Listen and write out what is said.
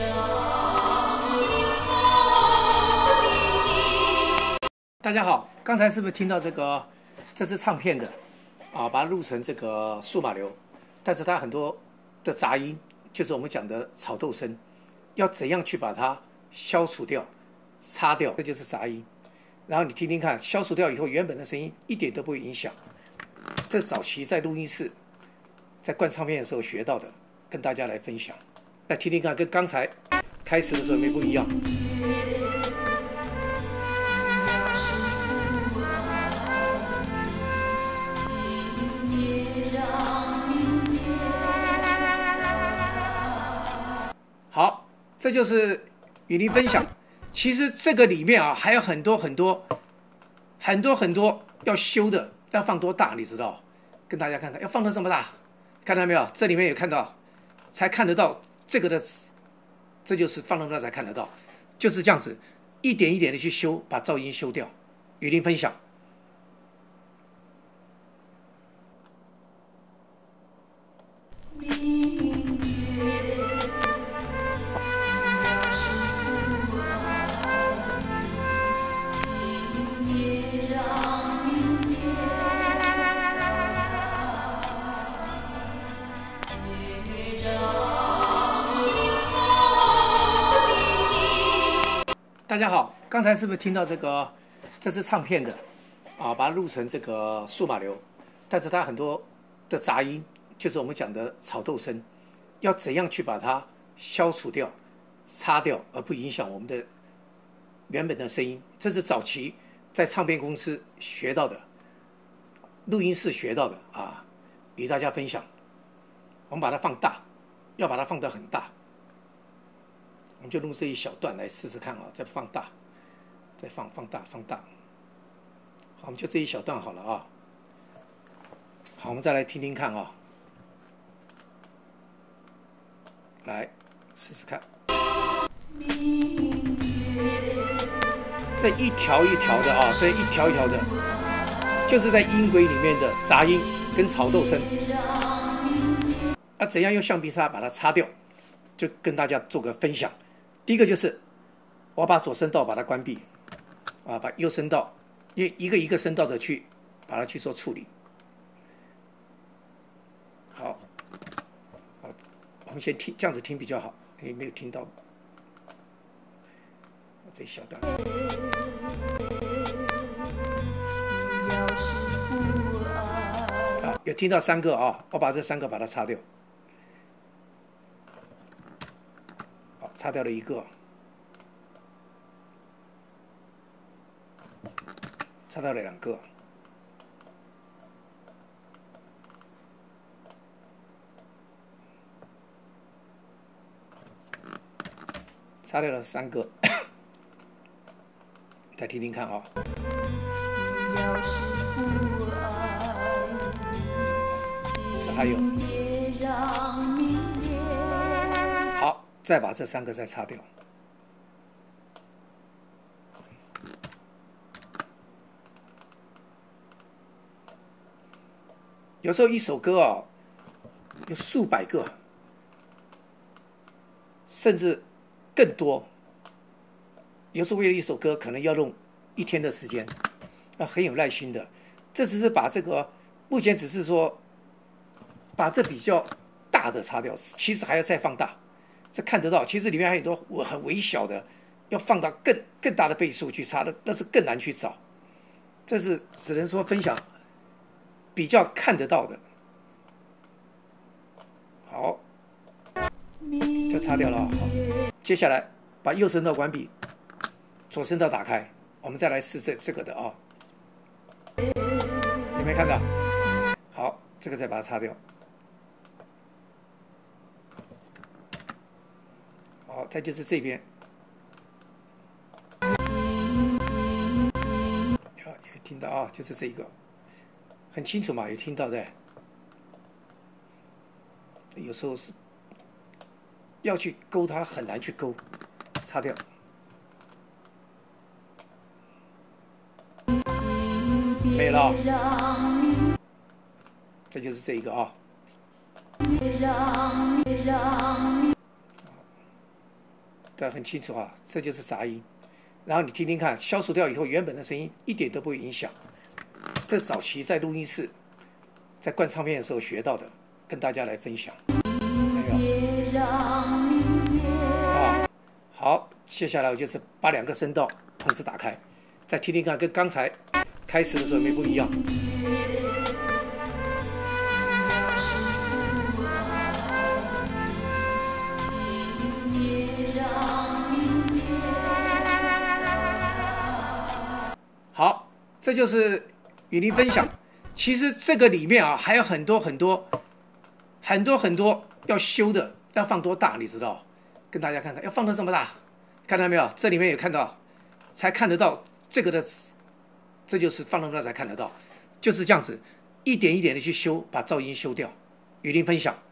大家好，刚才是不是听到这是唱片的啊？把它录成这个数码流，但是它很多的杂音，就是我们讲的炒豆声，要怎样去把它消除掉、擦掉？这就是杂音。然后你听听看，消除掉以后，原本的声音一点都不会影响。这早期在录音室在灌唱片的时候学到的，跟大家来分享。来听听看，跟刚才开始的时候有没有不一样？好，这就是与您分享。其实这个里面啊，还有很多要修的，要放多大，你知道？跟大家看看，要放到这么大，看到没有？这里面有看到，才看得到这个的，这就是放到那才看得到，就是这样子，一点一点的去修，把噪音修掉。与您分享。大家好，刚才是不是听到这是唱片的啊？把它录成这个数码流，但是它很多的杂音，就是我们讲的炒豆声，要怎样去把它消除掉、擦掉，而不影响我们的原本的声音？这是早期在唱片公司学到的，录音室学到的啊，与大家分享。我们把它放大，要把它放得很大。我们就录这一小段来试试看啊，再放大，再放大。好，我们就这一小段好了啊。好，我们再来听听看啊，来试试看。这一条一条的啊，这一条一条的，就是在音轨里面的杂音跟炒豆声。怎样用橡皮擦把它擦掉？就跟大家做个分享。第一个就是我把左声道把它关闭，啊，把右声道一个一个声道的去把它去做处理。好，我们先听，这样子听比较好，因为没有听到这一小段。好，有听到3个啊，我把这3个把它擦掉。擦掉了1个，擦掉了2个，擦掉了3个，再听听看啊。这还有。好。再把这3个再擦掉。有时候一首歌啊，有数百个，甚至更多。有时候为了一首歌，可能要用1天的时间，很有耐心的。这只是把这个，目前只是说把这比较大的擦掉，其实还要再放大。这看得到，其实里面还有很多很微小的，要放到更大的倍数去擦的，那是更难去找。这是只能说分享比较看得到的。好，这擦掉了。好，接下来把右声道关闭，左声道打开，我们再来试这个的啊。有没有看到？好，这个再把它擦掉。好，再就是这边，有听到啊，就是这一个，很清楚嘛，有听到的。有时候是要去勾它，很难去勾，擦掉。没了，这就是这一个啊。 对，很清楚啊，这就是杂音。然后你听听看，消除掉以后，原本的声音一点都不会影响。这早期在录音室，在灌唱片的时候学到的，跟大家来分享。啊，好，接下来我就是把2个声道同时打开，再听听看，跟刚才开始的时候有没有不一样。好，这就是与您分享。其实这个里面啊，还有很多要修的，要放多大，你知道？跟大家看看，要放到这么大，看到没有？这里面有看到，才看得到这个的，这就是放到那才看得到，就是这样子，一点一点的去修，把噪音修掉。与您分享。